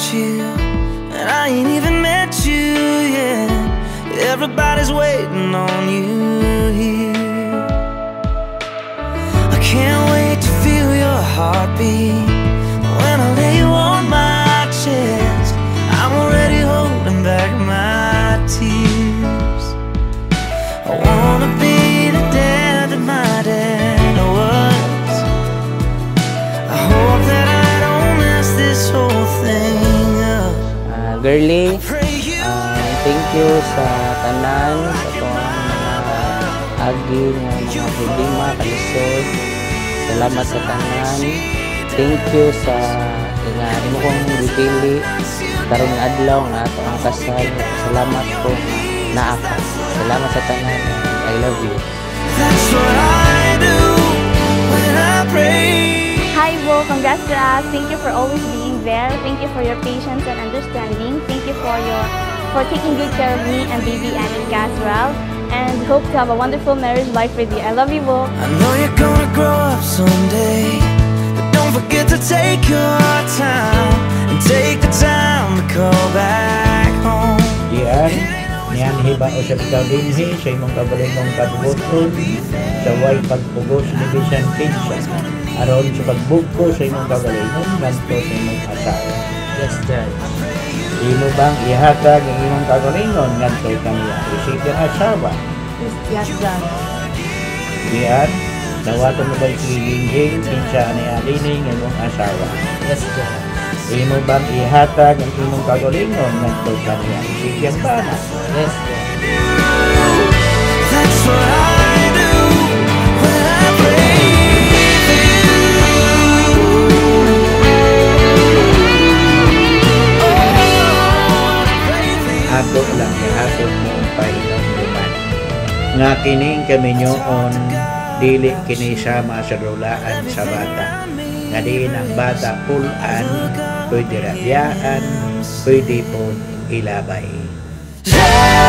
you, and I ain't even met you yet. Everybody's waiting on you here. I can't wait to feel your heartbeat when I lay you on my chest. I'm already holding back my tears. I wanna be the dad that my dad was. I hope that I don't mess this whole thing up. Girly, thank you sa tanan sa tuwang mga agi nga mga problema kalisod. Salamat sa tanan. Thank you sa nga imo kong gipili karong adlaw nga ato ang kasal. Salamat po na ako. Salamat sa tanan. I love you. That's what I do when I pray. Hi, Bo. Congrats to us. Thank you for always being there. Thank you for your patience and understanding. Thank you for taking good care of me and baby Anika as well. And hope to have a wonderful marriage life with you. I love you, Bo. I know you're gonna grow up someday, but don't forget to take your time and take the time to call back home. Yan, niyan hiba o sa ikaw dinhi sa imong kabalingong pagbuton sa way pagpugos ni Bisan Pizza aron sa pagbugko sa imong kabalingong ngadto sa imong asawa. Yes, Dad. Imo bang ihatag ang imong kagalingon ngadto kaniya isip ang asawa? Yes, Dad. Yan, dawaton mo ba ikilingging kinsa ni alining ang imong asawa? Yes, Dad. Imo bang ihatag ang imong kagalingon ngadto kaniya isip ang bana? Yes, Dad. That's what I do when I pray for you. Ato lang ihatod mo ang pahinumduman. Nga kining kami nyoon, dili kini sama sa lulaan sa bata. Nga diin ang bata pulan, pwede rabyaan, pwede po ilabay.